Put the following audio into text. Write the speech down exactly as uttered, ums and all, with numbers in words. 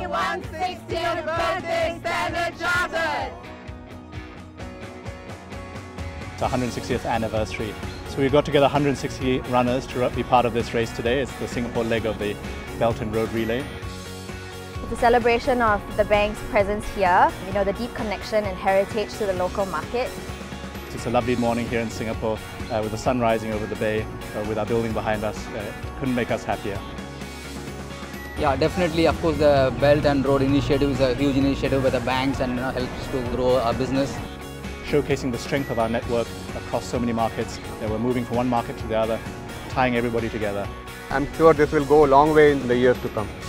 Happy one hundred sixtieth birthday, Standard Chartered! It's our one hundred sixtieth anniversary. So we got together one hundred sixty runners to be part of this race today. It's the Singapore leg of the Belt and Road Relay. It's a celebration of the bank's presence here, you know, the deep connection and heritage to the local market. It's a lovely morning here in Singapore uh, with the sun rising over the bay, uh, with our building behind us. Uh, couldn't make us happier. Yeah, definitely. Of course, the Belt and Road Initiative is a huge initiative with the banks and you know, helps to grow our business. Showcasing the strength of our network across so many markets. That we're moving from one market to the other, tying everybody together. I'm sure this will go a long way in the years to come.